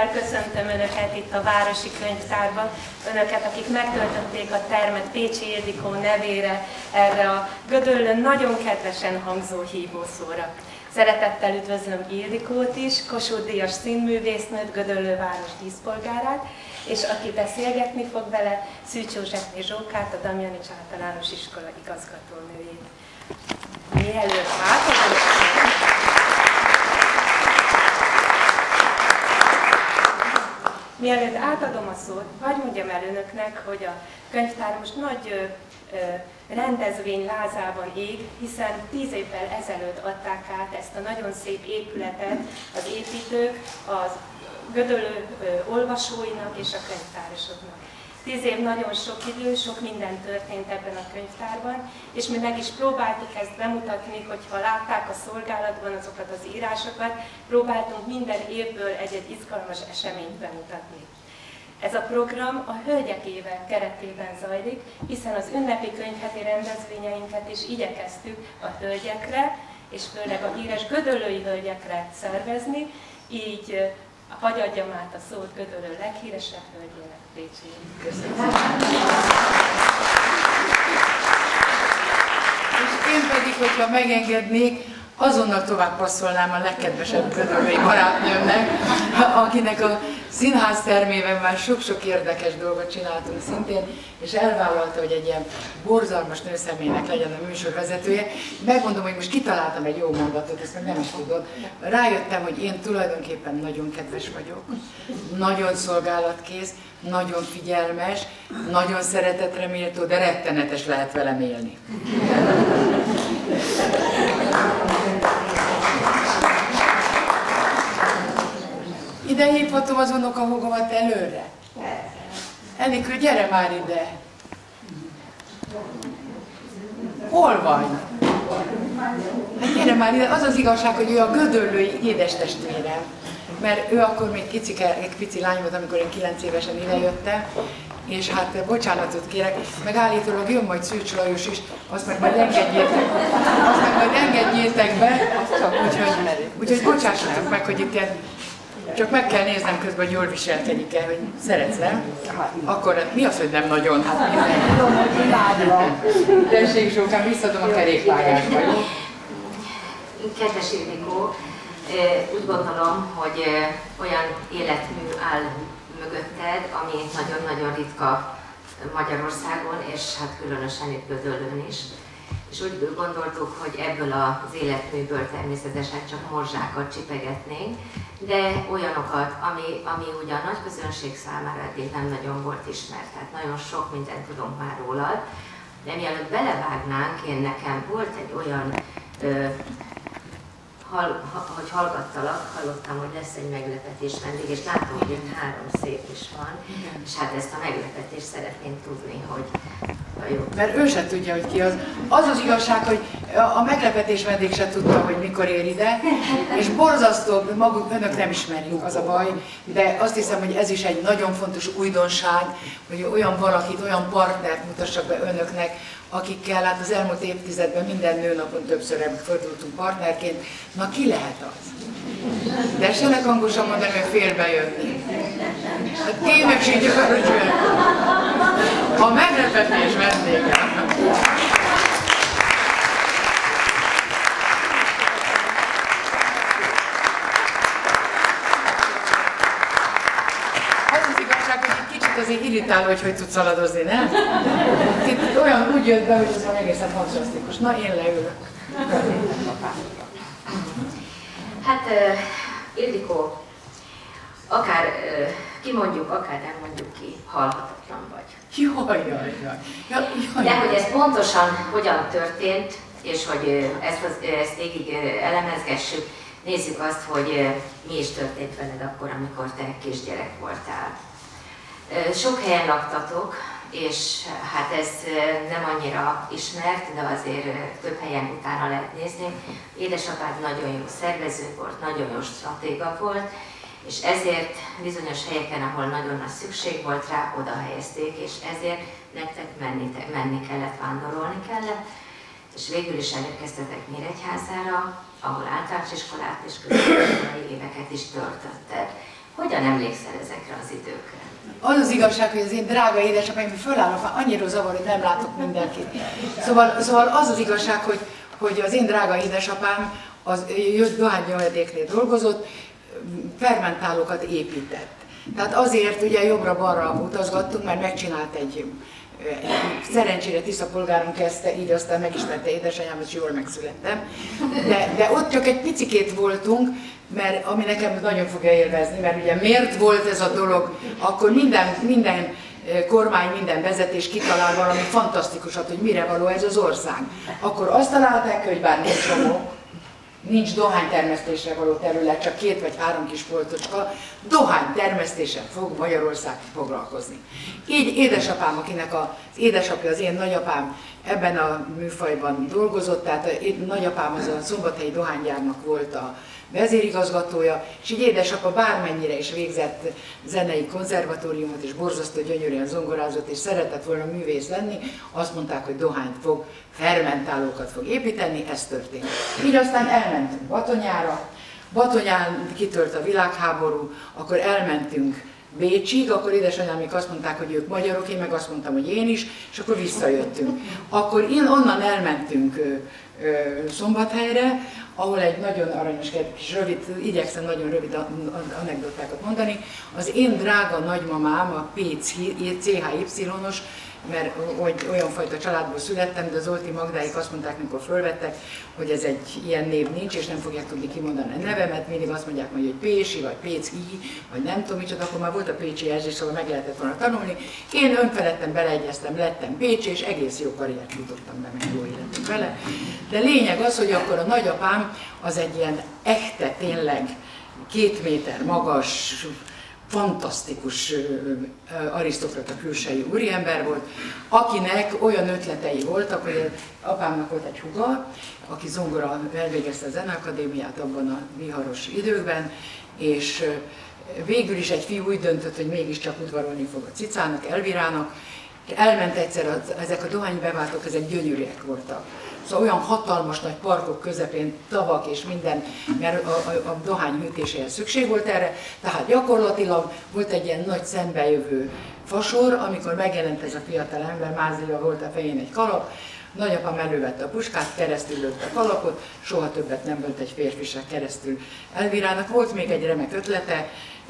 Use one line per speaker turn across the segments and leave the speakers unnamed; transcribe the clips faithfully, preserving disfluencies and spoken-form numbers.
Szeretettel köszöntöm Önöket itt a Városi Könyvtárban, Önöket, akik megtöltötték a termet Pécsi Ildikó nevére erre a Gödöllőn nagyon kedvesen hangzó hívószóra. Szeretettel üdvözlöm Ildikót is, Kossuth-díjas színművésznőt, Gödöllő város díszpolgárát, és aki beszélgetni fog vele, Szűcs Józsefné Zsókát, a Damjanics Általános Iskola igazgatónőjét. Mielőtt átadom, Mielőtt átadom a szót, hadd mondjam el Önöknek, hogy a könyvtár most nagy ö, ö, rendezvény lázában ég, hiszen tíz évvel ezelőtt adták át ezt a nagyon szép épületet az építők, az Gödöllő ö, olvasóinak és a könyvtárosoknak. Tíz év nagyon sok idő, sok minden történt ebben a könyvtárban, és mi meg is próbáltuk ezt bemutatni, hogyha látták a szolgálatban azokat az írásokat, próbáltunk minden évből egy-egy izgalmas eseményt bemutatni. Ez a program a Hölgyek éve keretében zajlik, hiszen az ünnepi könyvheti rendezvényeinket is igyekeztük a hölgyekre, és főleg a híres gödöllői hölgyekre szervezni, így hadd adjam át a szót Gödöllő leghíresebb hölgyének, Pécsi Ildikó. Köszönöm.
És én pedig, hogyha megengednék, azonnal tovább passzolnám a legkedvesebb gödöllői barátnőmnek, akinek a színház termében már sok-sok érdekes dolgot csináltunk szintén, és elvállalta, hogy egy ilyen borzalmas nőszemélynek legyen a műsorvezetője. Megmondom, hogy most kitaláltam egy jó mondatot, ezt meg nem is tudod. Rájöttem, hogy én tulajdonképpen nagyon kedves vagyok, nagyon szolgálatkész, nagyon figyelmes, nagyon szeretetre méltó, de rettenetes lehet velem élni. Ide hívhatom az unokahúgomat előre? Enikő, gyere már ide! Hol vagy? Hát gyere már ide! Az az igazság, hogy ő a gödöllői édestestvérem. Mert ő akkor még kicike, egy pici lány volt, amikor én kilenc évesen idejöttem, és hát bocsánatot kérek, meg állítólag jön majd Szűcs Lajos is, azt meg majd engedjétek, azt meg majd engedjétek be, úgyhogy, úgyhogy bocsássatok meg, hogy itt ilyen, csak meg kell néznem közben, hogy jól viselkedik el, hogy szeretsz, nem? Akkor mi az, hogy nem nagyon? Hát tudom, hogy imádva. Tessék, Zsókám, visszadom a kerékpályásba.
Kedves Ildikó, úgy gondolom, hogy olyan életmű áll mögötted, ami nagyon-nagyon ritka Magyarországon, és hát különösen itt Gödöllőn is. És úgy gondoltuk, hogy ebből az életműből természetesen csak morzsákat csipegetnénk, de olyanokat, ami, ami ugyan nagy közönség számára eddig nem nagyon volt ismert, tehát nagyon sok mindent tudunk már rólad. De mielőtt belevágnánk, én nekem volt egy olyan, ö, hall, ha, hogy hallgattalak, hallottam, hogy lesz egy meglepetés vendég, és látom, hogy itt három szép is van, és hát ezt a meglepetést szeretném tudni, hogy jó.
Mert ő se tudja, hogy ki az. Az az igazság, hogy a meglepetés vendég se tudta, hogy mikor ér ide, és borzasztó, maguk önök nem ismerjük, az a baj, de azt hiszem, hogy ez is egy nagyon fontos újdonság, hogy olyan valakit, olyan partnert mutassak be önöknek, akikkel hát az elmúlt évtizedben minden nőnapon többször fordultunk partnerként. Na, ki lehet az? De se ne hangosan mondani, hogy félbejönni. Hát tényleg sincs öröcsön. A meglepetés vendége. Az az igazság, hogy egy kicsit azért irritáló, hogy hogy tudsz szaladozni, nem? Itt olyan úgy jött be, hogy ez van egészen fantasztikus. Na, én leülök.
Hát, uh, Ildikó, akár uh, kimondjuk, akár nem mondjuk ki, halhatatlan vagy.
Jaj, jaj, jaj. jaj, jaj.
De hogy ez pontosan hogyan történt, és hogy uh, ezt, ezt végig uh, elemezgessük, nézzük azt, hogy uh, mi is történt veled akkor, amikor te kisgyerek voltál. Uh, sok helyen laktatok, és hát ez nem annyira ismert, de azért több helyen utána lehet nézni. Édesapád nagyon jó szervező volt, nagyon jó stratéga volt, és ezért bizonyos helyeken, ahol nagyon nagy szükség volt rá, oda helyezték, és ezért nektek menni, menni kellett, vándorolni kellett, és végül is elérkeztetek Nyíregyházára, ahol általános iskolát és középiskolai éveket is töltötted. Hogyan emlékszel ezekre az időkre?
Az az igazság, hogy az én drága édesapám, hogy fölállok, már annyira zavar, hogy nem látok mindenkit. Szóval, szóval az az igazság, hogy, hogy az én drága édesapám az jött dohánynyomedéknél dolgozott, fermentálókat épített. Tehát azért ugye jobbra-balra utazgattunk, mert megcsinált egy, szerencsére Tisza polgáron kezdte, így aztán megismerte édesanyám, és jól megszülettem. De, de ott csak egy picikét voltunk, mert ami nekem nagyon fogja élvezni, mert ugye miért volt ez a dolog, akkor minden, minden kormány, minden vezetés kitalál valami fantasztikusat, hogy mire való ez az ország. Akkor azt találták, hogy bár nincs homok, nincs dohánytermesztésre való terület, csak két vagy három kis poltocska, dohánytermesztéssel fog Magyarország foglalkozni. Így édesapám, akinek az édesapja, az én nagyapám ebben a műfajban dolgozott, tehát a nagyapám az a szombathelyi dohánygyárnak volt a vezérigazgatója, és így édesapa bármennyire is végzett zenei konzervatóriumot, és borzasztó gyönyörűen zongorázott, és szeretett volna művész lenni, azt mondták, hogy dohányt fog, fermentálókat fog építeni, ez történt. Így aztán elmentünk Batonyára, Batonyán kitört a világháború, akkor elmentünk Pécsig, akkor édesanyám még azt mondták, hogy ők magyarok, én meg azt mondtam, hogy én is, és akkor visszajöttünk. Akkor én onnan elmentünk ö, ö, Szombathelyre, ahol egy nagyon aranyos kis rövid, igyekszem nagyon rövid anekdotákat mondani. Az én drága nagymamám, a Pécsi cé há ipszilonos, mert olyan fajta családból születtem, de az Zolti Magdáik azt mondták, mikor fölvettek, hogy ez egy ilyen név nincs, és nem fogják tudni kimondani a nevemet, mindig azt mondják majd, hogy Pécsi, vagy Pécsi, vagy nem tudom micsoda, akkor már volt a pécsi jelzés, szóval meg lehetett volna tanulni. Én önfeledten beleegyeztem, lettem pécsi, és egész jó karriert jutottam be, meg jó életem vele. De lényeg az, hogy akkor a nagyapám az egy ilyen echte, tényleg két méter magas, fantasztikus arisztokrata külsejű úriember volt, akinek olyan ötletei voltak, hogy apámnak volt egy húga, aki zongora elvégezte a Zeneakadémiát abban a viharos időkben, és végül is egy fiú úgy döntött, hogy mégiscsak udvarolni fog a cicának, Elvirának, elment egyszer, ezek a dohánybeváltók, ezek gyönyörűek voltak. Szóval olyan hatalmas nagy parkok közepén, tavak és minden, mert a, a, a dohány hűtéséhez szükség volt erre, tehát gyakorlatilag volt egy ilyen nagy szembejövő fasor, amikor megjelent ez a fiatal ember, mázlia volt a fején egy kalap, nagyapám elővette a puskát, keresztül lőtte a kalapot, soha többet nem volt egy férfi se keresztül Elvirának. Volt még egy remek ötlete,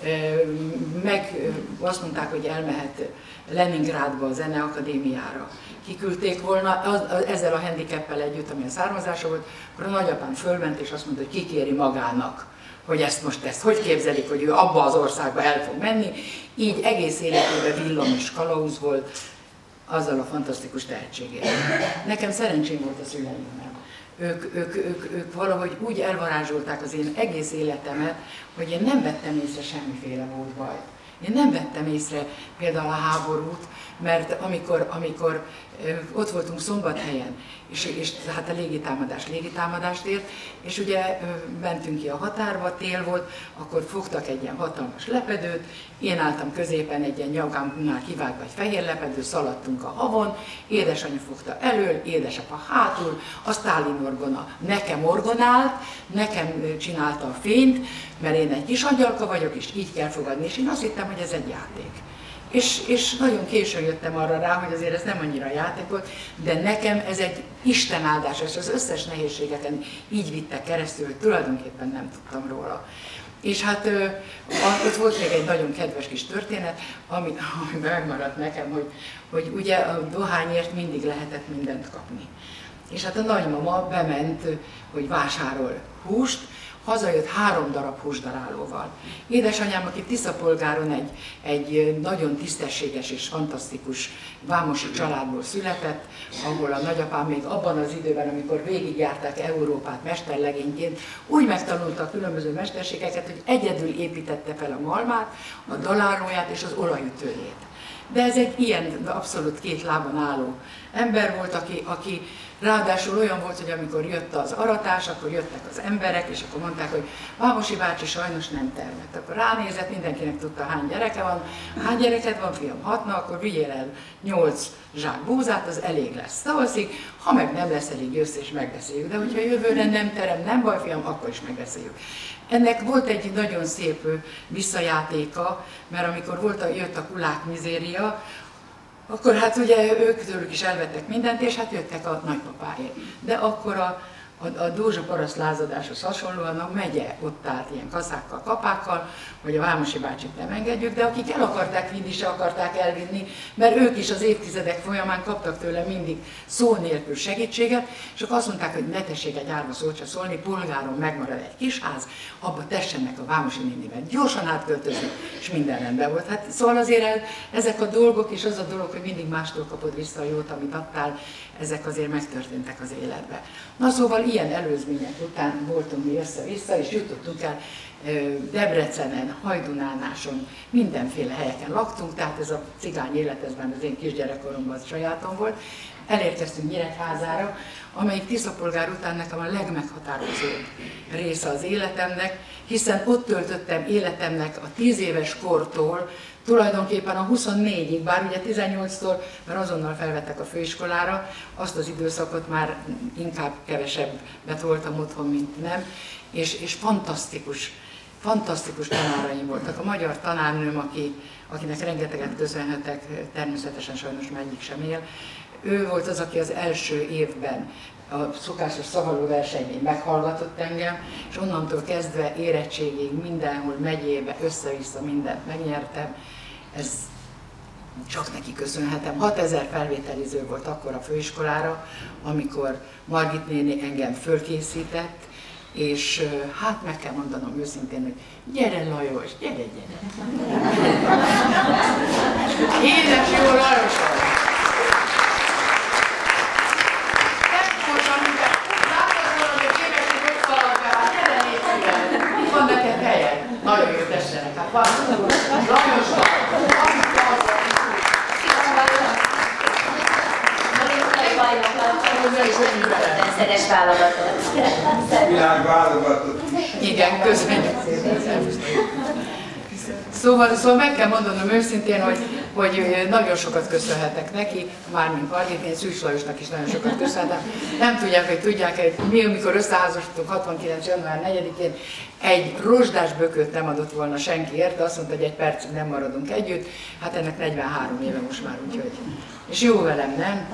meg azt mondták, hogy elmehet Leningrádba a Zeneakadémiára. Kiküldték volna, az, az, ezzel a handicappel együtt, ami a származása volt, akkor a nagyapám fölment és azt mondta, hogy kikéri magának, hogy ezt most ezt hogy képzelik, hogy ő abba az országba el fog menni. Így egész életében villamos kalauz volt, azzal a fantasztikus tehetségével. Nekem szerencsém volt a szüleimmel. Ők, ők, ők, ők valahogy úgy elvarázsolták az én egész életemet, hogy én nem vettem észre semmiféle volt baj. Én nem vettem észre például a háborút, mert amikor, amikor ott voltunk Szombathelyen, és, és hát a légitámadás légitámadást ért, és ugye mentünk ki a határba, tél volt, akkor fogtak egy ilyen hatalmas lepedőt, én álltam középen egy ilyen nyakámnál kivágva egy fehér lepedő, szaladtunk a havon, édesanyja fogta elől, édesapa hátul, a Sztálin orgona nekem orgonált, nekem csinálta a fényt, mert én egy kis angyalka vagyok, és így kell fogadni, és én azt hittem, hogy ez egy játék. És, és nagyon későn jöttem arra rá, hogy azért ez nem annyira játék volt, de nekem ez egy Isten áldás, és az összes nehézségeken így vittek keresztül, hogy tulajdonképpen nem tudtam róla. És hát ott volt még egy nagyon kedves kis történet, ami, ami megmaradt nekem, hogy, hogy ugye a dohányért mindig lehetett mindent kapni. És hát a nagymama bement, hogy vásárol húst, hazajött három darab húsdarálóval. Édesanyám, aki Tiszapolgáron egy, egy nagyon tisztességes és fantasztikus vámosi családból született, ahol a nagyapám még abban az időben, amikor végigjárták Európát mesterlegényként, úgy megtanulta a különböző mesterségeket, hogy egyedül építette fel a malmát, a daláróját és az olajütőjét. De ez egy ilyen abszolút két lábon álló ember volt, aki, aki ráadásul olyan volt, hogy amikor jött az aratás, akkor jöttek az emberek, és akkor mondták, hogy Vámosi bácsi sajnos nem termett. Akkor ránézett, mindenkinek tudta, hány gyereke van. Hány gyereked van, fiam? Hatna, akkor vigyél el nyolc zsák búzát, az elég lesz tavaszig. Ha meg nem lesz elég, jössz és megbeszéljük. De hogyha jövőre nem terem, nem baj, fiam, akkor is megbeszéljük. Ennek volt egy nagyon szép visszajátéka, mert amikor volt a, jött a kulák mizéria, akkor hát ugye ők tőlük is elvettek mindent, és hát jöttek a nagypapáért. De akkor a, a, a Dózsa paraszt lázadáshoz hasonlóan a megye ott állt ilyen kaszákkal, kapákkal, hogy a Vámosi bácsit nem engedjük, de akik el akarták vinni, se akarták elvinni, mert ők is az évtizedek folyamán kaptak tőle mindig szó nélkül segítséget, és akkor azt mondták, hogy ne tessék egy árva szót se szólni, polgáron megmarad egy kis ház, abba tessenek a Vámosi nénivel, gyorsan átköltözni, és minden rendben volt. Hát szóval azért ezek a dolgok, és az a dolog, hogy mindig mástól kapod vissza a jót, amit adtál, ezek azért megtörténtek az életbe. Na szóval ilyen előzmények után voltunk mi össze-vissza, és jutottunk el Debrecenen, Hajdunánáson, mindenféle helyeken laktunk, tehát ez a cigány életezben az én kisgyerekkoromban sajátom volt. Elérkeztünk Nyíregyházára, amelyik Tiszapolgár után nekem a legmeghatározóbb része az életemnek, hiszen ott töltöttem életemnek a tíz éves kortól, tulajdonképpen a huszonnégyig, bár ugye tizennyolctól, mert azonnal felvettek a főiskolára, azt az időszakot már inkább kevesebbet voltam otthon, mint nem, és, és fantasztikus, fantasztikus tanáraim voltak. A magyar tanárnőm, aki, akinek rengeteget köszönhetek, természetesen sajnos már egyik sem él, ő volt az, aki az első évben a szokásos szavaló versenyén meghallgatott engem, és onnantól kezdve érettségig mindenhol megyébe, össze-vissza mindent megnyertem. Ez csak neki köszönhetem. hatezer felvételiző volt akkor a főiskolára, amikor Margit néni engem fölkészített, és hát meg kell mondanom őszintén, hogy gyere Lajos, gyere, gyere! Édes jó Lajos! Van neked helyen? Nagyon jó, tessenek. Hát van. Lajos,
Rendszeres válogatott.
Világválogatott.
Igen, köszönjük szépen. Szóval, szóval meg kell mondanom őszintén, hogy, hogy nagyon sokat köszönhetek neki, mármint Margit, én Szűcs Lajosnak is nagyon sokat köszönhetem. Nem tudják, hogy tudják, hogy mi, amikor összeházasodtunk hatvankilenc január negyedikén, egy rozsdás bököt nem adott volna senki érte, azt mondta, hogy egy percig nem maradunk együtt, hát ennek negyvenhárom éve most már, úgyhogy. És jó velem, nem?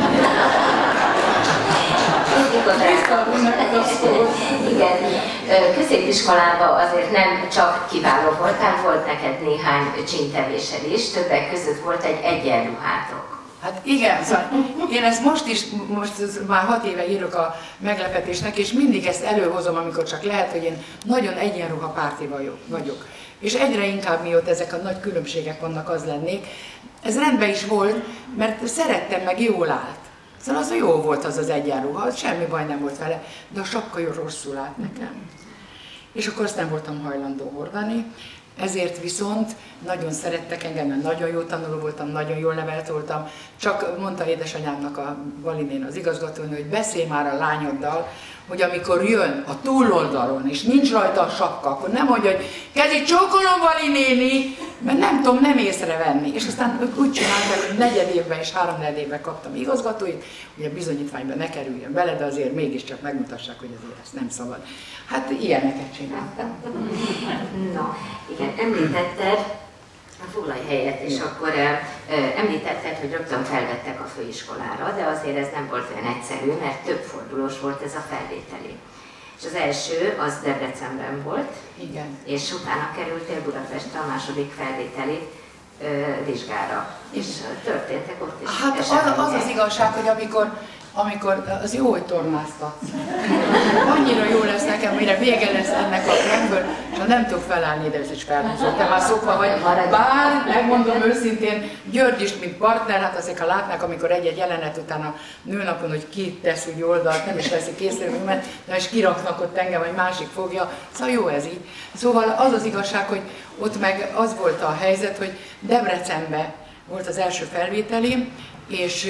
Igen, középiskolában azért nem csak kiváló voltál, volt neked néhány csíntevésed is, többek között volt egy egyenruhátok.
Hát igen, szóval én ezt most is, most már hat éve írok a meglepetésnek, és mindig ezt előhozom, amikor csak lehet, hogy én nagyon egyenruhapárti vagyok. És egyre inkább, mióta ezek a nagy különbségek vannak, az lennék. Ez rendben is volt, mert szerettem, meg jól állt. Szóval az jó volt az az egyenruha, semmi baj nem volt vele, de a sapka jó rosszul állt nekem. És akkor azt nem voltam hajlandó hordani, ezért viszont nagyon szerettek engem, mert nagyon jó tanuló voltam, nagyon jól nevelt voltam. Csak mondta édesanyámnak a Valinén, az igazgatónő, hogy beszélj már a lányoddal, hogy amikor jön a túloldalon, és nincs rajta a sapka, akkor nem mondja, hogy kezdj csókolom, Vali néni, mert nem tudom nem észrevenni. És aztán ők úgy csinálták, hogy negyed évben és három negyed évben kaptam igazgatóit, hogy a bizonyítványban ne kerüljön bele, de azért mégiscsak megmutassák, hogy azért ezt nem szabad. Hát ilyeneket csináltam.
Na, igen, említetted, foglalj helyet, és
Igen.
akkor uh, említetted, hogy rögtön felvettek a főiskolára, de azért ez nem volt olyan egyszerű, mert több fordulós volt ez a felvételi. És az első, az Debrecenben volt,
Igen.
és utána kerültél Budapestre a második felvételi uh, vizsgára. És történtek ott is
Hát az, az az igazság, hogy amikor, amikor az jó, hogy tornáztatsz. Annyira jó lesz nekem, mire vége lesz ennek a rendből, és ha nem tudok felállni, de ez is felhúzott. Te már szokva vagy, bár megmondom őszintén, György is, mint partner, hát azért ha látnák, amikor egy-egy jelenet után a nőnapon, hogy ki tesz úgy oldalt, nem is veszik észre, mert de is kiraknak ott engem, vagy másik fogja, szóval jó ez így. Szóval az az igazság, hogy ott meg az volt a helyzet, hogy Debrecenbe volt az első felvételém, és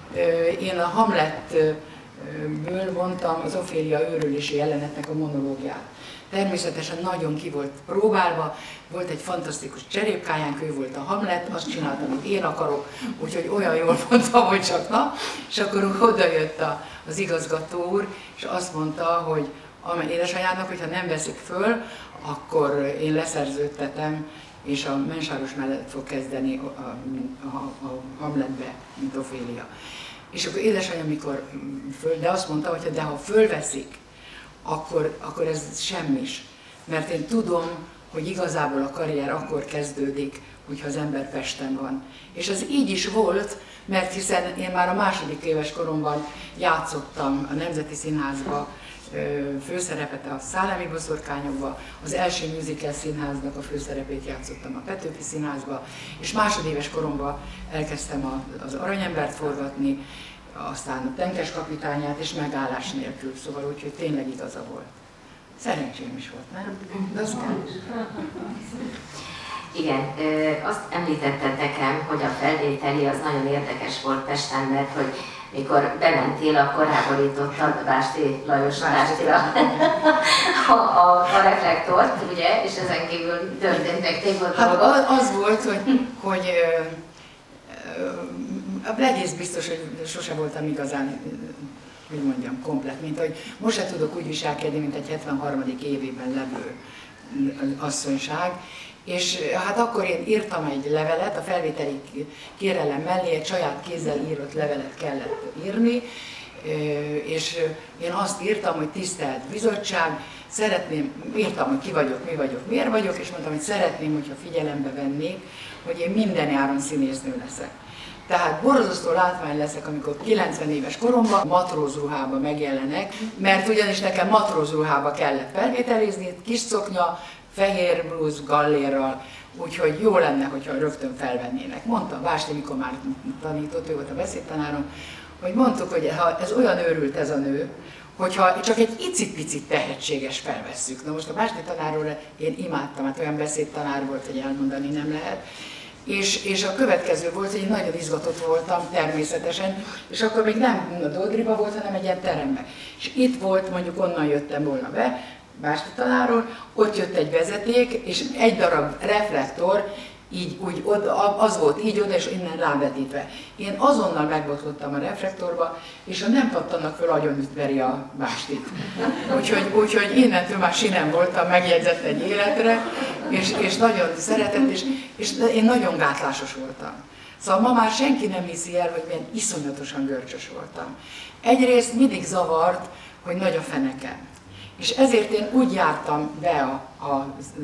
én a Hamletből mondtam az Ofélia őrülési jelenetnek a monológiát. Természetesen nagyon ki volt próbálva, volt egy fantasztikus cserépkájánk, ő volt a Hamlet, azt csináltam, amit én akarok, úgyhogy olyan jól mondtam, hogy csak na, és akkor oda jött a, az igazgató úr, és azt mondta, hogy édesanyának, hogyha nem veszik föl, akkor én leszerződtetem, és a Mensáros mellett fog kezdeni a, a, a, a Hamletbe, mint Ofélia. És akkor édesanyám, mikor föl, de azt mondta, hogy de ha fölveszik, akkor, akkor ez semmis. Mert én tudom, hogy igazából a karrier akkor kezdődik, hogyha az ember Pesten van. És ez így is volt, mert hiszen én már a második éves koromban játszottam a Nemzeti Színházba főszerepet a Szállámi Boszorkányokba, az első musical színháznak a főszerepét játszottam a Petőfi Színházba, és másodéves koromban elkezdtem az Aranyembert forgatni, aztán a Tenkes kapitányát, és megállás nélkül, szóval úgyhogy tényleg igaza volt. Szerencsém is volt, nem? De az kell is.
Igen, azt említetted nekem, hogy a felvételi az nagyon érdekes volt Pesten, mert hogy mikor bementél, akkor ráborítottad Básti Lajos Bástira a, a, a reflektort, ugye, és ezen kívül történtek tényleg
dolgok. Hát az volt, hogy, hogy ö, egész biztos, hogy sose voltam igazán, hogy mondjam, komplet, mint hogy most se tudok úgy viselkedni, mint egy hetvenharmadik évében levő asszonyság. És hát akkor én írtam egy levelet, a felvételi kérelem mellé egy saját kézzel írott levelet kellett írni, és én azt írtam, hogy tisztelt bizottság, szeretném, írtam, hogy ki vagyok, mi vagyok, miért vagyok, és mondtam, hogy szeretném, hogyha figyelembe vennék, hogy én minden nyáron színésznő leszek. Tehát borzasztó látvány leszek, amikor kilencven éves koromban matrózruhába megjelenek, mert ugyanis nekem matrózruhába kellett felvételizni, kis szoknya, fehér blúz, gallérral, úgyhogy jó lenne, hogyha rögtön felvennének. Mondta Básti, mikor már tanított, ő volt a beszédtanárom, hogy mondtuk, hogy ha ez olyan őrült ez a nő, hogyha csak egy icipicit tehetséges felvesszük. Na most a Básti tanárról én imádtam, hát olyan beszédtanár volt, hogy elmondani nem lehet. És, és a következő volt, hogy én nagyon izgatott voltam természetesen, és akkor még nem a Dodriba volt, hanem egy ilyen teremben. És itt volt, mondjuk onnan jöttem volna be, Básti tanáról, ott jött egy vezeték, és egy darab reflektor, így úgy oda, az volt így oda, és innen rávetítve. Én azonnal megbotlottam a reflektorba, és ha nem pattannak föl, agyonütveri a Bástit. Úgyhogy, úgyhogy innentől már sinem voltam, megjegyzett egy életre, és, és nagyon szeretett, és, és én nagyon gátlásos voltam. Szóval ma már senki nem hiszi el, hogy milyen iszonyatosan görcsös voltam. Egyrészt mindig zavart, hogy nagy a fenekem. És ezért én úgy jártam be, a, a,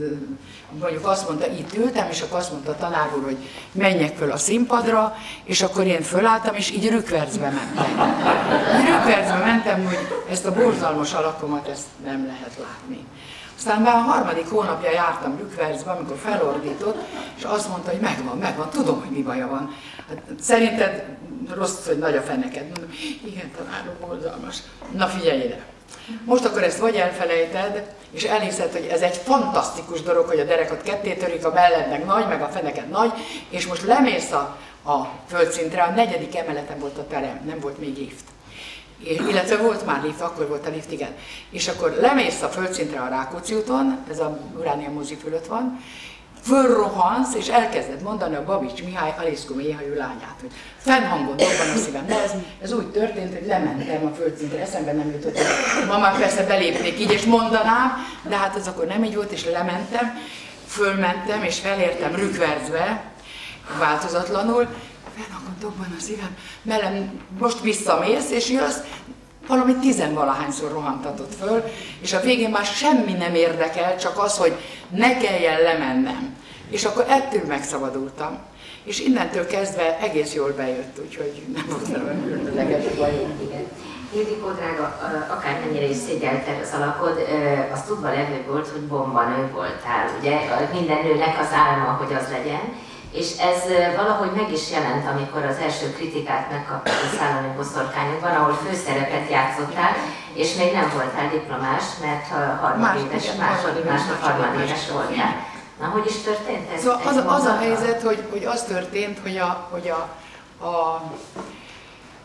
mondjuk azt mondta, itt ültem, és akkor azt mondta a tanár úr, hogy menjek föl a színpadra, és akkor én fölálltam, és így rükvercbe mentem. Így rükvercbe mentem, hogy ezt a borzalmas alakomat ezt nem lehet látni. Aztán már a harmadik hónapja jártam rükvercbe, amikor felordított, és azt mondta, hogy megvan, megvan, tudom, hogy mi baja van. Hát, szerinted rossz, hogy nagy a feneked? Mondom, igen, tanár úr, borzalmas. Na figyelj ide! Most akkor ezt vagy elfelejted, és elhiszed, hogy ez egy fantasztikus dolog, hogy a derekad ketté törik, a melled meg nagy, meg a feneked nagy, és most lemész a, a földszintre, a negyedik emeleten volt a terem, nem volt még lift. És, illetve volt már lift, akkor volt a lift, igen. És akkor lemész a földszintre a Rákóczi úton, ez a Uránia mozi fölött van, fölrohansz, és elkezded mondani a Babics Mihály Aliszkum éhajó lányát, hogy fennhangon dobban a szívem. De ez, ez úgy történt, hogy lementem a földszintre, eszembe nem jutott, hogy ma már persze belépnék így, és mondanám, de hát ez akkor nem így volt, és lementem, fölmentem, és felértem rükvercbe, változatlanul, fennhangon dobban a szívem, mellem most visszamész, és jössz, valami tizenvalahányszor rohantatott föl, és a végén már semmi nem érdekel, csak az, hogy ne kelljen lemennem. És akkor ettől megszabadultam. És innentől kezdve egész jól bejött, úgyhogy nem volt velem különleges bajom.
Ildikó drága, akármennyire is szégyelted az alakod, az tudva levő volt, hogy bombanő voltál, ugye? Minden nőnek az álma, hogy az legyen. És ez valahogy meg is jelent, amikor az első kritikát megkaptad a Szállámi Boszorkányokban, ahol főszerepet játszottál, és még nem voltál diplomás, mert harmadéves, másod-harmadéves voltál. Na, hogy is történt ez?
Szóval az, az a helyzet, hogy, hogy az történt, hogy a, hogy a, a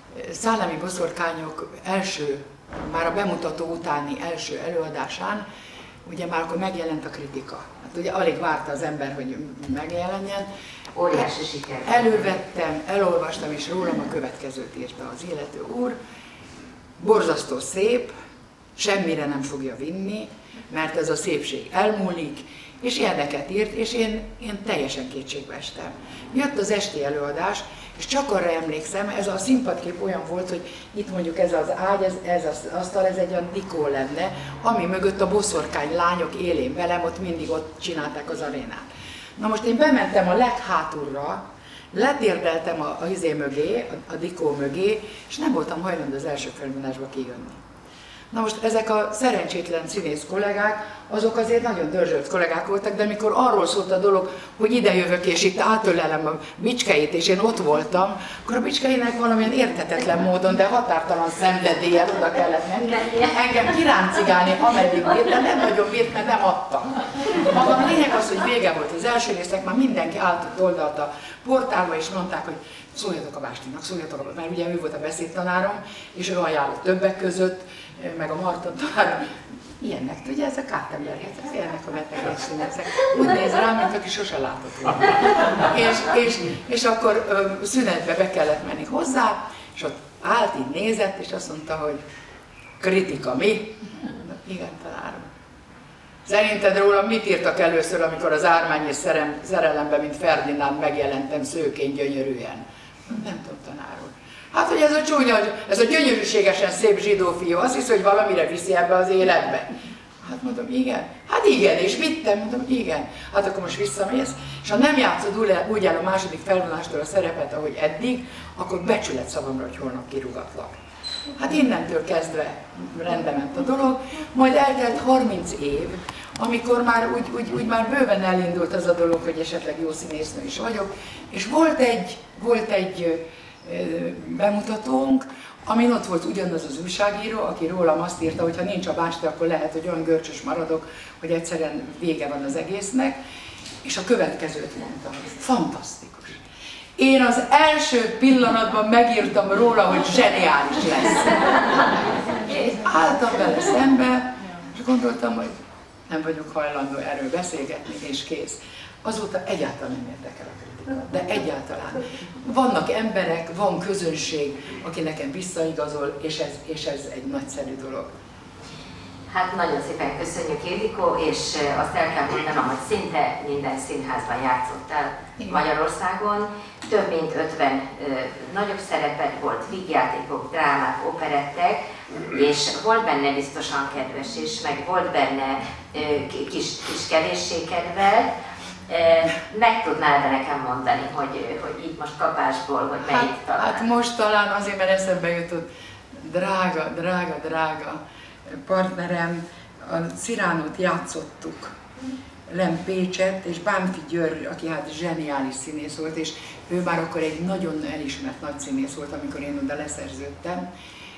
Szellemi boszorkányok első, már a bemutató utáni első előadásán, ugye már akkor megjelent a kritika. Hát ugye alig várta az ember, hogy megjelenjen.
Óriási siker.
Elővettem, elolvastam, és rólam a következőt írta az illető úr. Borzasztó szép, semmire nem fogja vinni, mert ez a szépség elmúlik, és ilyeneket írt, és én, én teljesen kétségbe estem. Jött az esti előadás, és csak arra emlékszem, ez a színpadkép olyan volt, hogy itt mondjuk ez az ágy, ez, ez az asztal, ez egy olyan dikó lenne, ami mögött a boszorkány lányok élén velem, ott mindig ott csinálták az arénát. Na most én bementem a leghátulra, letérdeltem a, a izé mögé, a, a dikó mögé, és nem voltam hajlandó az első felvonásba kijönni. Na most ezek a szerencsétlen színész kollégák, azok azért nagyon dörzsölt kollégák voltak, de mikor arról szólt a dolog, hogy ide jövök és itt átölelem a bicskeit, és én ott voltam, akkor a bicskeinek valamilyen érthetetlen módon, de határtalan szenvedéllyel oda kellett menni, engem kiráncigálni, ameddig bírt, de nem nagyon bírt, mert nem adtam. Maga a lényeg az, hogy vége volt az első résznek, már mindenki állt oldalt a portálba, és mondták, hogy szóljatok a Bástinak, szóljatok a... mert ugye ő volt a beszédtanárom, és ő ajánlott többek között, meg a Marton tanárom. Ilyennek, ugye ez a Kártenberget, ez ilyennek a betegek színészek. Úgy néz rám, mint aki sose látott volna. És, és, és akkor ö, szünetbe be kellett menni hozzá, és ott állt, így nézett, és azt mondta, hogy kritika, mi? Igen, tanárom. Szerinted rólam mit írtak először, amikor az Ármány és szerelemben, mint Ferdinánd megjelentem szőként gyönyörűen? Nem tudom, tanár úr. Hát, hogy ez a csúnya, ez a gyönyörűségesen szép zsidó fiú, azt hiszi, hogy valamire viszi ebbe az életbe. Hát mondom, igen. Hát igen, és vittem, mondom, igen. Hát akkor most visszamész, és ha nem játszod úgy el a második felvonástól a szerepet, ahogy eddig, akkor becsület szavamra, hogy holnap kirúgatlak. Hát innentől kezdve rendbe ment a dolog, majd eltelt harminc év, amikor már úgy, úgy, úgy már bőven elindult az a dolog, hogy esetleg jó színésznő is vagyok, és volt egy, volt egy bemutatónk, amin ott volt ugyanaz az újságíró, aki rólam azt írta, hogy ha nincs a Básti, akkor lehet, hogy olyan görcsös maradok, hogy egyszerűen vége van az egésznek, és a következőt mondtam, fantasztikus. Én az első pillanatban megírtam róla, hogy zseniális lesz. És álltam vele szembe, és gondoltam, hogy nem vagyok hajlandó erről beszélgetni, és kész. Azóta egyáltalán nem érdekel a kritika, de egyáltalán. Vannak emberek, van közönség, aki nekem visszaigazol, és ez, és ez egy nagyszerű dolog.
Hát nagyon szépen köszönjük, Ildikó, és azt el kell mondanom, hogy szinte minden színházban játszottál Magyarországon. Több mint ötven ö, nagyobb szerepet volt, vígjátékok, drámák, operettek, és volt benne biztosan kedves is, meg volt benne ö, kis, kis kevéssé kedvelt. Meg tudnád de nekem mondani, hogy, hogy így most kapásból, hogy melyik
hát,
talán?
Hát most talán azért, mert eszembe jutott, drága, drága, drága partnerem, a Ciránót játszottuk, Lem Pécset, és Bánfi György, aki hát zseniális színész volt, és ő már akkor egy nagyon elismert nagy színész volt, amikor én oda leszerződtem,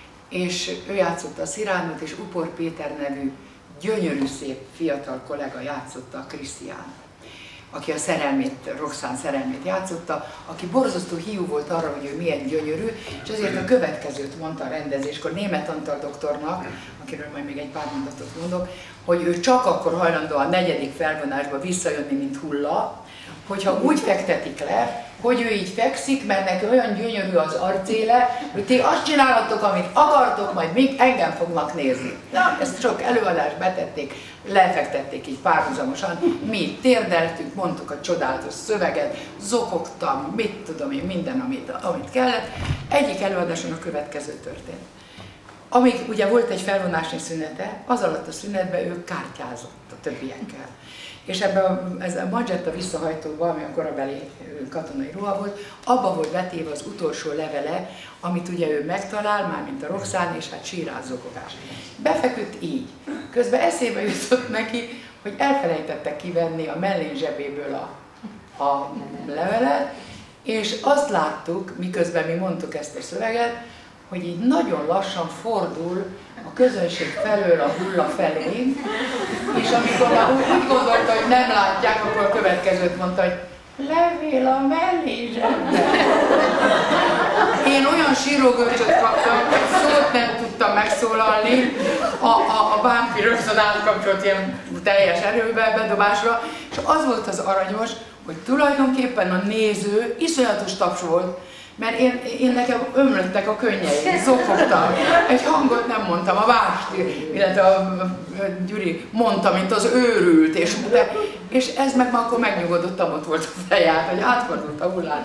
és ő játszotta a Ciránót, és Upor Péter nevű gyönyörű szép fiatal kollega játszotta a Krisztiánt, aki a szerelmét, Roxán szerelmét játszotta, aki borzasztó hiú volt arra, hogy ő milyen gyönyörű, és ezért a következőt mondta a rendezéskor Németh Antal doktornak, akiről majd még egy pár mondatot mondok, hogy ő csak akkor hajlandó a negyedik felvonásba visszajönni, mint hulla, hogyha úgy fektetik le, hogy ő így fekszik, mert neki olyan gyönyörű az arcéle, hogy ti azt csinálhattok, amit akartok, majd még engem fognak nézni. Na, ezt sok előadást betették, lefektették így párhuzamosan, mi térdeltünk, mondtuk a csodálatos szöveget, zokogtam, mit tudom én, minden, amit, amit kellett. Egyik előadáson a következő történt. Amíg ugye volt egy felvonási szünete, az alatt a szünetben ő kártyázott a többiekkel. És ebben a, ez a Magetta visszahajtóban, ami a korabeli katonai ruha volt, abba volt betéve az utolsó levele, amit ugye ő megtalál, már mint a Roxán, és hát sírás, zokogás. Befeküdt így. Közben eszébe jutott neki, hogy elfelejtette kivenni a mellén zsebéből a, a levelet, és azt láttuk, miközben mi mondtuk ezt a szöveget, hogy így nagyon lassan fordul a közönség felől a hulla felé, és amikor már úgy gondolta, hogy nem látják, akkor a következőt mondta, hogy levél a mellé zsebbe. Én olyan sírógörcsöt kaptam, hogy szót nem tudtam megszólalni, a, a, a bámpi rögtön átkapcsolt ilyen teljes erővel, bedobásra, és az volt az aranyos, hogy tulajdonképpen a néző iszonyatos taps volt, mert én, én nekem ömlöttek a könnyeim, zokogtam. Egy hangot nem mondtam, a Vásti, illetve a, a, a Gyuri mondta, mint az őrült, és, de, és ez meg már akkor megnyugodottam, ott volt a feját, hogy átfordult a hullát.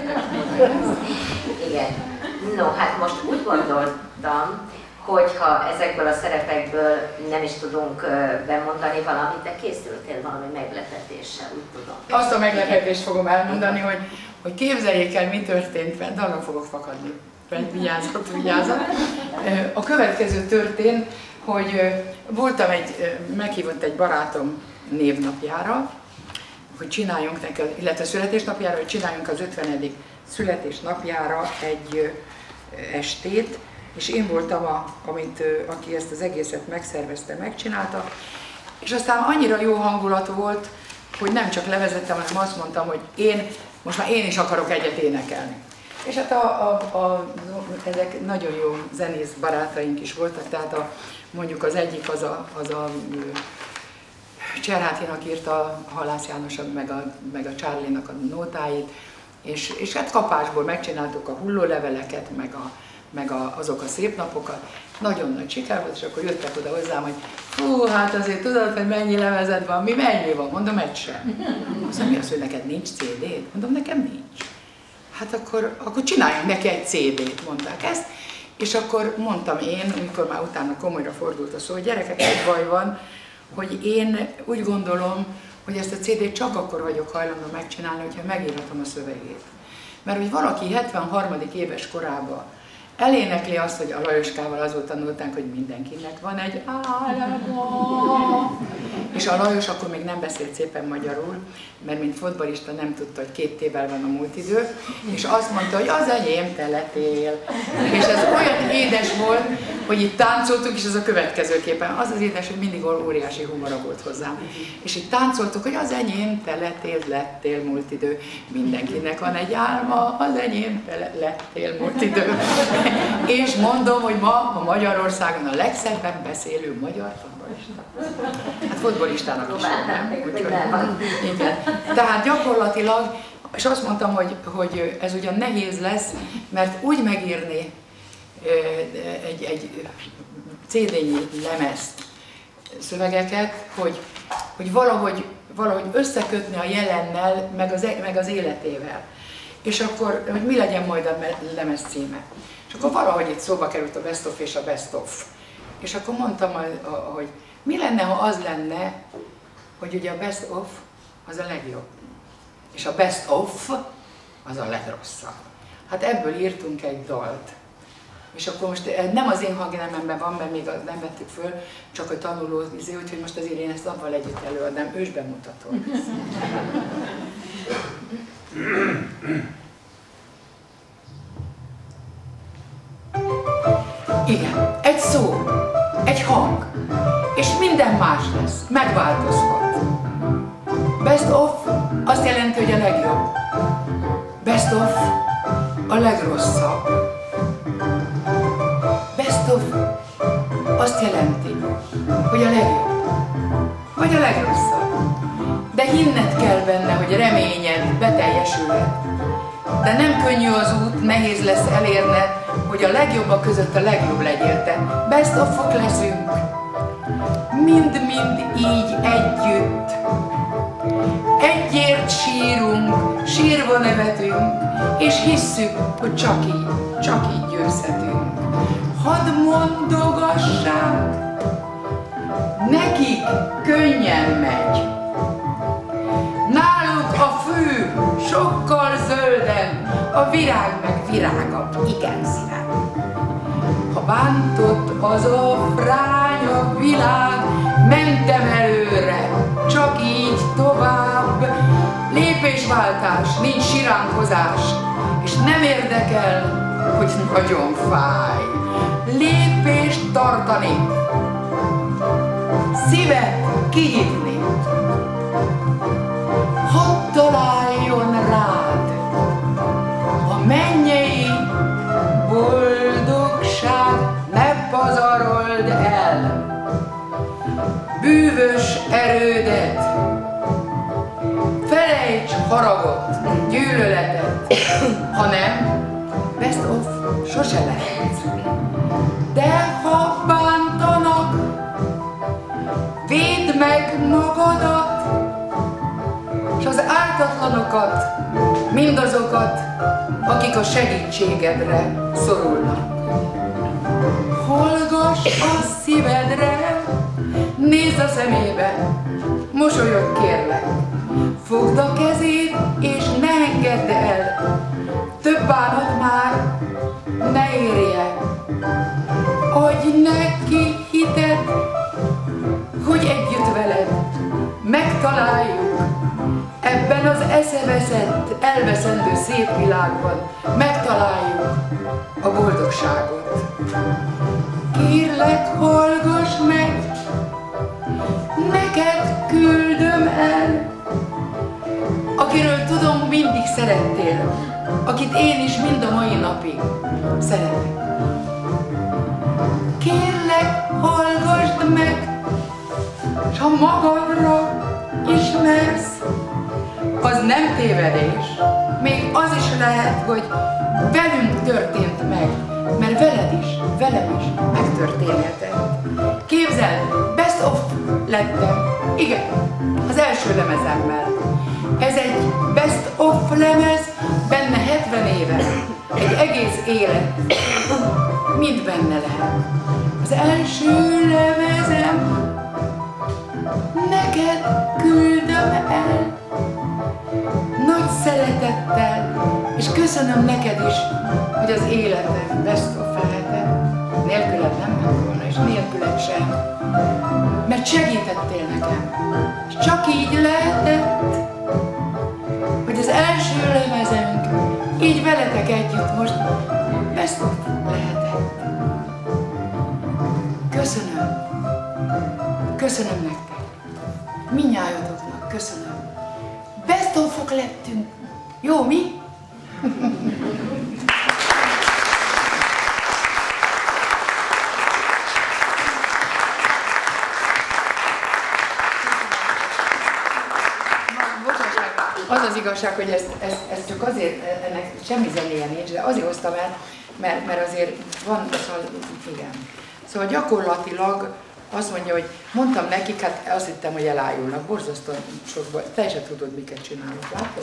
Igen. No, hát most úgy gondoltam, hogyha ezekből a szerepekből nem is tudunk bemondani valamit, de készültél valami meglepetéssel, úgy tudom.
Azt a meglepetést fogom elmondani, hogy, hogy képzeljék el, mi történt, mert dalnak fogok fakadni. Vigyázat, vigyázat. A következő történt, hogy voltam egy, meghívott egy barátom névnapjára, hogy csináljunk neki, illetve születésnapjára, hogy csináljunk az ötvenedik születésnapjára egy estét, és én voltam, a, amit, aki ezt az egészet megszervezte, megcsinálta, és aztán annyira jó hangulat volt, hogy nem csak levezettem, hanem azt mondtam, hogy én, most már én is akarok egyet énekelni. És hát a, a, a, ezek nagyon jó zenész barátaink is voltak, tehát a, mondjuk az egyik az a, az a Cserhátinak írta Halász János, meg a, meg a Charlie-nak a nótáit, és, és hát kapásból megcsináltuk a hullóleveleket, meg, a, meg a, azok a szép napokat. Nagyon nagy siker volt, és akkor jöttek oda hozzám, hogy fú, hát azért tudod, hogy mennyi lemezed van, mi mennyi van? Mondom, egy sem. Azt mondja, mi az, hogy neked nincs cé dé-d? Mondom, nekem nincs. Hát akkor, akkor csináljunk neki egy cé dé-t, mondták ezt. És akkor mondtam én, amikor már utána komolyra fordult a szó, hogy gyerekek, egy baj van, hogy én úgy gondolom, hogy ezt a cé dét csak akkor vagyok hajlandó megcsinálni, hogyha megírhatom a szövegét. Mert hogy valaki hetvenharmadik éves korában elénekli azt, hogy a Lajoskával azóta tanultánk, hogy mindenkinek van egy álma. És a Lajos akkor még nem beszélt szépen magyarul, mert mint fotballista nem tudta, hogy két tével van a múlt idő, és azt mondta, hogy az enyém, te letél. És ez olyan édes volt, hogy itt táncoltuk, és ez a következőképpen. Az az édes, hogy mindig óriási humora volt hozzám. És itt táncoltuk, hogy az enyém, te letél, lettél múlt idő. Mindenkinek van egy álma, az enyém, te lettél múlt idő. És mondom, hogy ma a Magyarországon a legszebben beszélő magyar fotballista. Hát fotballistának is nem. Úgyhogy, igen. Tehát gyakorlatilag, és azt mondtam, hogy, hogy ez ugyan nehéz lesz, mert úgy megírni egy, egy cé dé-nyi lemezt, szövegeket, hogy, hogy valahogy, valahogy összekötni a jelennel, meg az, meg az életével. És akkor, hogy mi legyen majd a lemez címe. És akkor valahogy itt szóba került a best of és a best of. És akkor mondtam, hogy mi lenne, ha az lenne, hogy ugye a best of az a legjobb. És a best of az a legrosszabb. Hát ebből írtunk egy dalt. És akkor most nem az én hangnememben van, mert még nem vettük föl, csak a tanuló izé, úgyhogy most azért én ezt abban együtt előadnám, ős bemutató. Igen, egy szó, egy hang, és minden más lesz, megváltozhat. Best of azt jelenti, hogy a legjobb. Best of a legrosszabb. Best of azt jelenti, hogy a legjobb, vagy a legrosszabb. De hinned kell benne, hogy reményed beteljesülhet. De nem könnyű az út, nehéz lesz elérned, hogy a legjobbak között a legjobb legyél te. Best of-ok leszünk. Mind-mind így együtt. Egyért sírunk, sírva nevetünk, és hisszük, hogy csak így, csak így győzhetünk. Hadd mondogassák, nekik könnyen megy. Náluk a fű sokkal zölden, a virág meg virágabb, igen színen. Ha bántott az a fránya világ, mentem előre, csak így tovább. Lépésváltás, nincs siránkozás, és nem érdekel, hogy nagyon fáj. Lépést tartani, szívet kinyitni. Hadd találjon rád a mennyei hagyold el bűvös erődet, felejts haragot, gyűlöletet, ha nem, best of sose lehet. De ha bántanak, védd meg magadat, és az ártatlanokat, mindazokat, akik a segítségedre szorulnak. Hallgass a szívedre, nézd a szemébe, mosolyodj kérlek, fogd a kezét és ne engedd el, több bánat már ne érje. Adj neki hitet, hogy együtt veled megtaláljuk ebben az eszeveszett, elveszendő szép világban, megtaláljuk a boldogságot. Kérlek, hallgass meg, neked küldöm el, akiről tudom, mindig szerettél, akit én is mind a mai napig szeretek. Kérlek, hallgassd meg, s ha magadra ismersz, az nem tévedés, még az is lehet, hogy velünk történt meg, mert veled is, velem is megtörténhetett. Képzeld, best of lettem, igen, az első lemezemmel. Ez egy best of lemez, benne hetven éve, egy egész élet, mind benne lehet. Az első lemezem, neked küldöm el, nagy szeretettel, és köszönöm neked is, hogy az életem best of lehetett. Nélküled nem ment volna, és nélküled sem, mert segítettél nekem, és csak így lehetett, hogy az első lemezünk így veletek együtt most best of lehetett. Köszönöm, köszönöm nektek, mindnyájatoknak köszönöm. Best of-ok lettünk, jó mi? Az az igazság, hogy ezt, ezt, ezt csak azért, ennek semmi zenéje nincs, de azért hoztam el, mert, mert azért van, szóval, igen. Szóval gyakorlatilag azt mondja, hogy mondtam nekik, hát azt hittem, hogy elájulnak, borzasztóan sokban, te se tudod, miket csinálok, látod?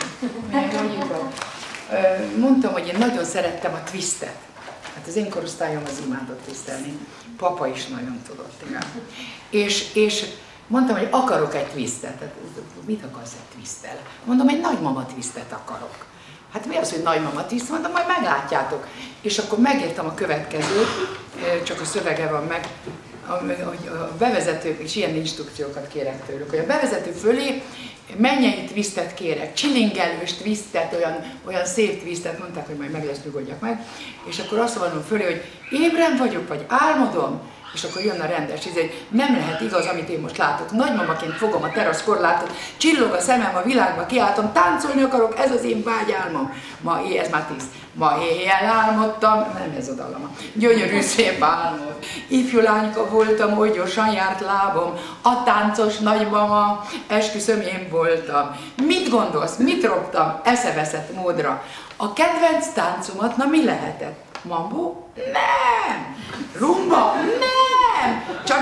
Mondtam, hogy én nagyon szerettem a twistet. Hát az én korosztályom az imádott twistelni. Papa is nagyon tudott, igen. És, és mondtam, hogy akarok egy twistet. Hát, mit akarsz egy twisttel? Mondom, egy nagymama twistet akarok. Hát mi az, hogy nagymama twist? Mondom, majd meglátjátok. És akkor megértem a következőt, csak a szövege van meg, hogy a bevezető, és ilyen instrukciókat kérek tőlük, hogy a bevezető fölé mennyei twistet kérek, csilingelős twistet, olyan, olyan szép twistet, mondták, hogy majd meg lesz, nyugodjak meg, és akkor azt mondom fölé, hogy ébren vagyok, vagy álmodom, és akkor jön a rendes, ez egy nem lehet igaz, amit én most látok. Nagymamaként fogom a teraszkorlátot, csillog a szemem a világba, kiáltom, táncolni akarok, ez az én vágyálmom. Ma éjjel, ez már tíz. Ma éjjel álmodtam, nem ez a dallama, gyönyörű szép álmom. Ifjú lányka voltam, oly gyorsan járt lábom, a táncos nagymama, esküszöm én voltam. Mit gondolsz, mit roptam eszeveszett módra? A kedvenc táncomat, na mi lehetett? Mambo? Nem! Rumba? Nem!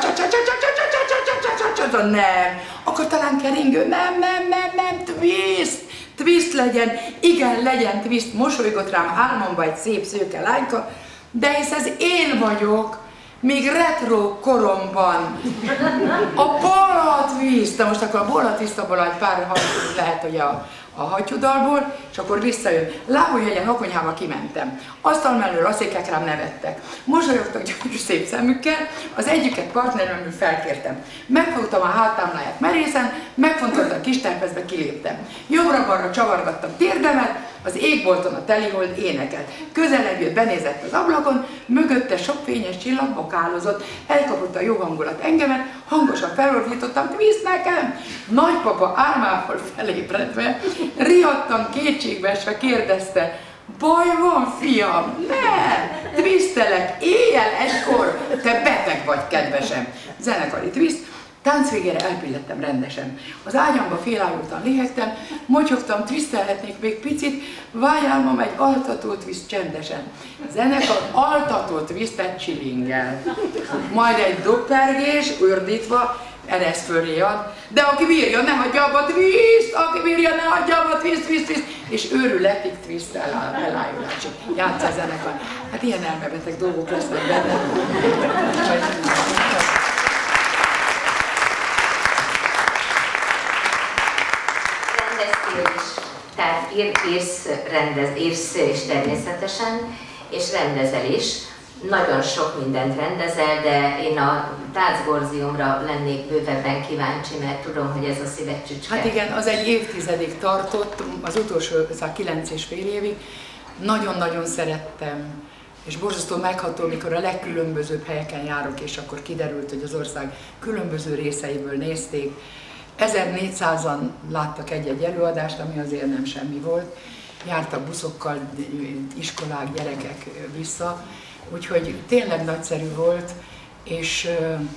Csa-csa-csa-csa-csa-csa-csa-csa-csa-csa-csa-csa-csa-csa, nem! Akkor talán keringő? Nem, nem, nem, nem, twist! Twist legyen, igen, legyen twist, mosolygott rám álmomba egy szép szőke lányka, de hisz ez én vagyok, még retro koromban. A bola twist, de most akkor a bola twist, abból egy pár lehet, hogy a a hattyúdalból, és akkor visszajön. Lábújhegyen, Okonyhába kimentem. Asztal mellől a székek rám nevettek. Mosolyogtak gyönyörű szép szemükkel, az egyiket partneremről felkértem. Megfogtam a hátámláját merészen, megfontoltam kis terpezbe, kiléptem. Jobbra-balra csavargattam térdemet, az égbolton a telihold énekelt. Közelebb jött, benézett az ablakon, mögötte sok fényes csillag bokálozott, elkapott a jó hangulat engemet, hangosan felordítottam, twist nekem! Nagypapa álmából felébredve, riadtan kétségbeesve kérdezte, baj van, fiam? Nem, twistelek, éjjel egykor, te beteg vagy, kedves zenekari twist, tánc végére elpillettem rendesen. Az ágyamba félájultan lihegtem, motyogtam, twistelhetnék még picit, vájálmam egy altató twist csendesen. Zenekar altató twistet csilingel. Majd egy doppergés, ordítva, eresz fölé ad, de aki bírja, ne hagyja abba a twist, aki bírja, ne hagyja abba a twist, twist, twist, és őrületig twist elájulásig. Játssza a zenekar. Hát ilyen elmebeteg dolgok lesznek benne.
Rendeztél is, tehát ír, írsz, rendez, írsz is természetesen, és rendezel is. Nagyon sok mindent rendezel, de én a táncgorziumra lennék bővebben kíváncsi, mert tudom, hogy ez a szíved csücske.
Hát igen, az egy évtizedig tartott, az utolsó az kilenc és fél évig. Nagyon-nagyon szerettem, és borzasztó megható, mikor a legkülönbözőbb helyeken járok, és akkor kiderült, hogy az ország különböző részeiből nézték. ezernégyszázan láttak egy-egy előadást, ami azért nem semmi volt. Jártak buszokkal, iskolák, gyerekek vissza. Úgyhogy tényleg nagyszerű volt, és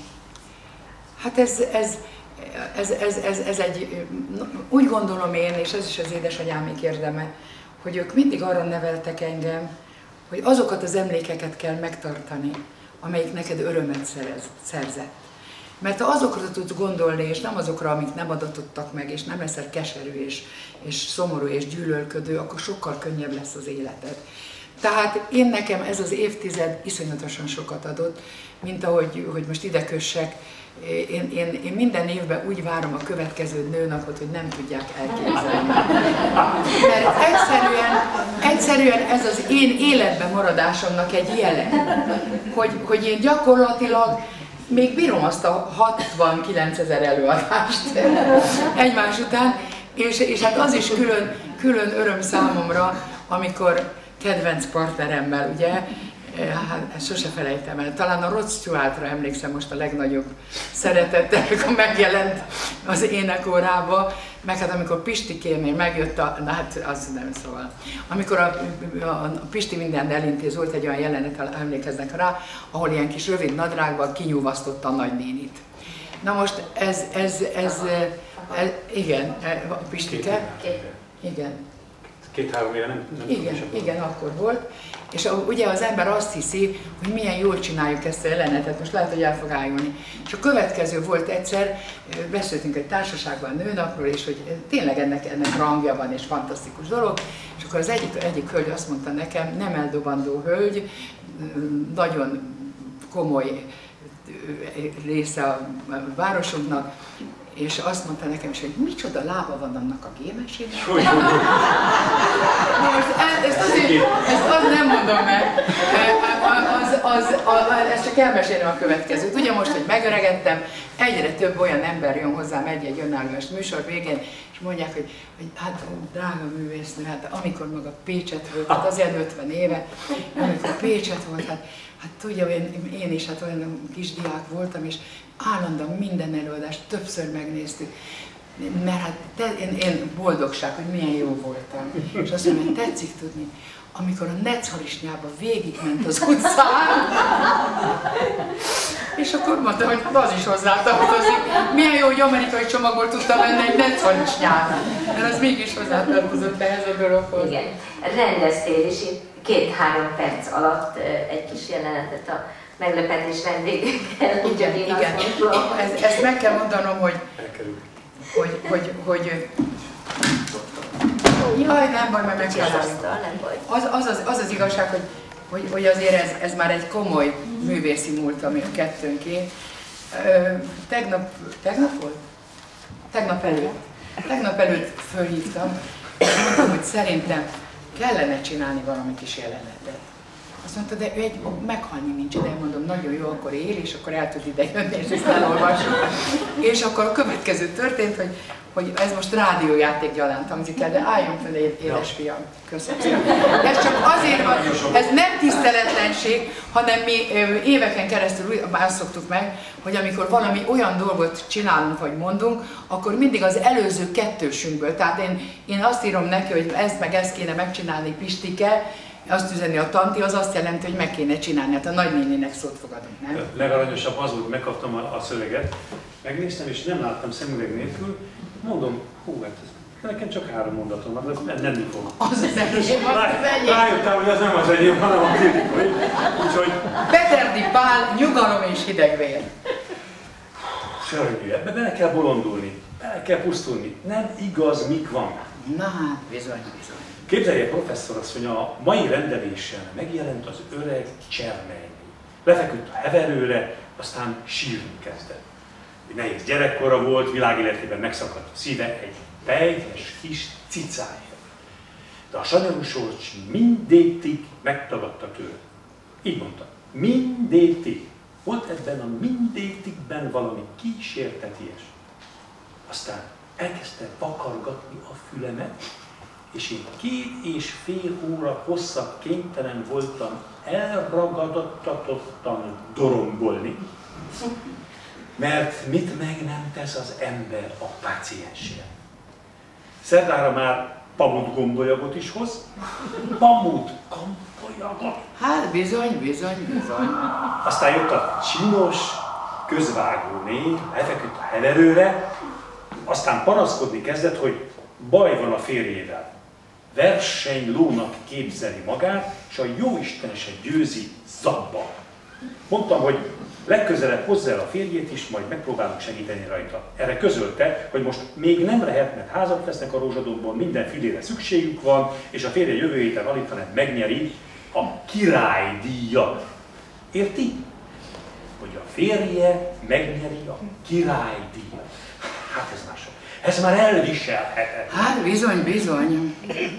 hát ez, ez, ez, ez, ez, ez egy, úgy gondolom én, és ez is az édesanyámék érdeme, hogy ők mindig arra neveltek engem, hogy azokat az emlékeket kell megtartani, amelyik neked örömet szerez, szerzett. Mert ha azokra tudsz gondolni, és nem azokra, amik nem adatottak meg, és nem leszel keserű, és, és szomorú, és gyűlölködő, akkor sokkal könnyebb lesz az életed. Tehát én nekem ez az évtized iszonyatosan sokat adott, mint ahogy hogy most ide kössek. Én, én, én minden évben úgy várom a következő nőnapot, hogy nem tudják elképzelni. Mert egyszerűen, egyszerűen ez az én életben maradásomnak egy jele, hogy, hogy én gyakorlatilag még bírom azt a hatvankilencezer előadást egymás után, és, és hát az is külön, külön öröm számomra, amikor kedvenc partneremmel, ugye, hát ezt sose felejtem el, talán a Rod Stewartra emlékszem most a legnagyobb szeretettel, amikor megjelent az énekórába, meg hát amikor Pistikénél megjött a, na hát az nem szóval, amikor a, a, a Pisti mindent elintéz, volt egy olyan jelenet, emlékeznek rá, ahol ilyen kis rövid nadrágban kinyúvasztotta a nagynénit. Na most ez, ez, ez, ez igen, Pistike, igen.
Két-három éve nem, nem
igen, tudom, igen, akkor volt. És a, ugye az ember azt hiszi, hogy milyen jól csináljuk ezt a jelenetet, most lehet, hogy el fog ájulni. És a következő volt egyszer, beszéltünk egy társaságban a nőnapról, és hogy tényleg ennek, ennek rangja van, és fantasztikus dolog. És akkor az egyik, egyik hölgy azt mondta nekem, nem eldobandó hölgy, nagyon komoly része a városunknak, és azt mondta nekem is, hogy micsoda lába van annak a gémesének. Ezt, azért, ezt azt nem mondom meg, az, az, az, ezt csak elmesélem a következőt. Ugye most, hogy megöregedtem, egyre több olyan ember jön hozzám egy-egy önállós műsor végén, és mondják, hogy, hogy hát drága művésznő, hát amikor maga Pécset volt, hát azért ötven éve, amikor Pécset volt, hát, hát tudja, én, én is hát olyan kisdiák voltam, és állandóan minden előadást többször megnéztük, mert hát te, én, én boldogság, hogy milyen jó voltam. És azt mondom, hogy tetszik tudni, amikor a Netszharisnyába végigment az utcán, és akkor mondtam, hogy az is hozzátartozik. Milyen jó, hogy amerikai csomagból tudtam menni egy Netszharisnyára, mert az mégis hozzátartozott ehhez a dologhoz. Igen,
rendeztél is itt két-három perc alatt egy kis jelenetet a meglepetés vendégekkel,
igen,
én
igen. Ez, ezt meg kell mondanom, hogy, hogy, hogy, hogy jaj, nem baj, mert megcsináljuk. Az az, az, az az igazság, hogy, hogy, hogy azért ez, ez már egy komoly művészi múlt, ami a kettőnké. Tegnap, tegnap volt? Tegnap előtt. Tegnap előtt fölhívtam, és mondtam, hogy szerintem kellene csinálni valami kis jelenetet. Azt mondta, de ő egy, meghalni nincs ide, mondom, nagyon jó, akkor él, és akkor el tud ide jönni, és ezt elolvassuk. És akkor a következő történt, hogy, hogy ez most rádiójáték gyalánt hangzik el, de álljon fel, édesfiam. Köszönöm szépen. Ez csak azért van, ez nem tiszteletlenség, hanem mi éveken keresztül már szoktuk meg, hogy amikor valami olyan dolgot csinálunk vagy mondunk, akkor mindig az előző kettősünkből. Tehát én, én azt írom neki, hogy ezt meg ezt kéne megcsinálni, Pistike, azt üzeni a tanti, az azt jelenti, hogy meg kéne csinálni, hát a nagynénének szót fogadunk, nem?
A legaranyosabb az volt, megkaptam a, a szöveget, megnéztem és nem láttam szemüveg nélkül, mondom, hú, hát ez, nekem csak három mondatom van, de nem, nem fog.
Az az enyém, az az enyém.
Rájöttem, hogy az nem az enyém, hanem a Ildikói. Úgyhogy...
Peterdi Pál, nyugalom és hidegvér.
Sörönyű, ebbe bele kell bolondulni, bele kell pusztulni. Nem igaz, mik van.
Na hát, bizony, bizony.
Képzelje, professzor asszony, a mai rendelésen megjelent az öreg csermely. Lefeküdt a heverőre, aztán sírni kezdett. Nehéz gyerekkora volt, világéletében megszakadt a szíve, egy pejhes kis cicája. De a sanyarú sors mindétig megtagadta tőle. Így mondta, mindétig. Volt ebben a mindétigben valami kísérteties. Aztán elkezdte vakargatni a fülemet, és én két és fél óra hosszabb kénytelen voltam elragadottatottan dorombolni, mert mit meg nem tesz az ember a páciensért. Szerdára már pamut gombolyagot is hoz. Pamut gombolyagot.
Hát bizony, bizony, bizony.
Aztán jött a csinos közvágóné, lefeküdt a heverőre, aztán panaszkodni kezdett, hogy baj van a férjével. Versenylónak képzeli magát, és a jóisten se győzi zabba. Mondtam, hogy legközelebb hozza el a férjét is, majd megpróbálunk segíteni rajta. Erre közölte, hogy most még nem lehet, mert házat vesznek a rózsadombon, minden filére szükségük van, és a férje jövő héten alig, hanem megnyeri a királydíjat. Érti? Hogy a férje megnyeri a királydíjat. Hát ez mások. Ez már elviselhetetlen.
Hát bizony, bizony.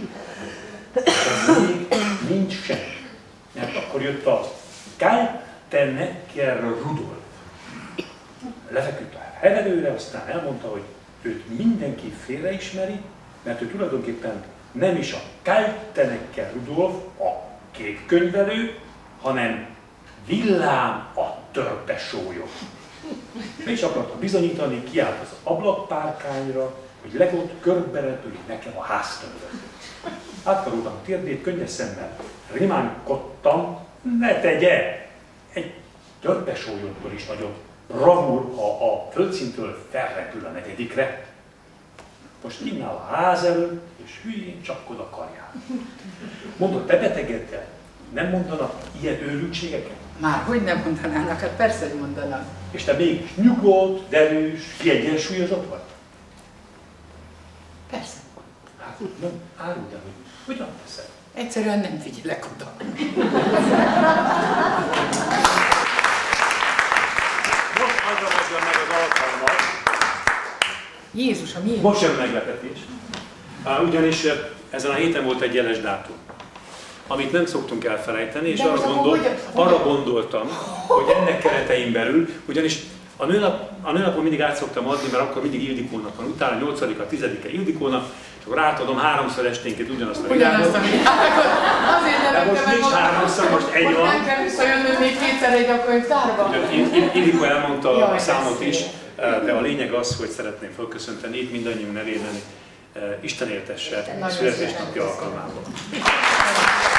Ez még nincs semmi. Mert akkor jött a Kaltenecker Rudolf. Lefeküdt a heverőre, aztán elmondta, hogy őt mindenki félreismeri, mert ő tulajdonképpen nem is a Kaltenecker Rudolf, a képkönyvelő, hanem Villám a törpesólyok. És akarta bizonyítani, kiállt az ablakpárkányra, hogy legott körberepüli nekem a háztömböt. Átkaroltam a térdét, könnyes szemmel rimánkodtam, ne tegye! Egy törpesólyodból is nagyobb bravúr, ha a földszintől felrepül a negyedikre. Most innál a ház előtt, és hülyén csapkod a karját. Mondod, te betegedtél? Nem mondanak ilyen őrültségeket?
Már hogy nem mondanának? Hát persze, hogy mondanak.
És te még nyugodt, derűs, kiegyensúlyozott vagy?
Persze.
Hát nem, áruld el, hogy hogyan teszed?
Egyszerűen nem figyelek oda.
Most ragadja meg az alkalmat.
Jézus, a miért?
Most jön meglepetés. Ugyanis ezen a héten volt egy jeles dátum, amit nem szoktunk elfelejteni, és arra, gondol, arra gondoltam, hogy ennek keretein belül, ugyanis a, nőnap, a nőnapon mindig át szoktam adni, mert akkor mindig Ildikónak van, utána nyolcadika, tizedike Ildikónak, és akkor átadom háromszor esténként ugyanazt a világot.
Ugyanazt a világot. Azért nem
most nincs háromszor, most egy van.
Nem kell visszajönnöm még kétszer egy a könyvtárba.
Ildikó elmondta a számot is, de a lényeg az, hogy szeretném felköszönteni itt mindannyiunk nevében Isten éltesse születésnapja alkalmából.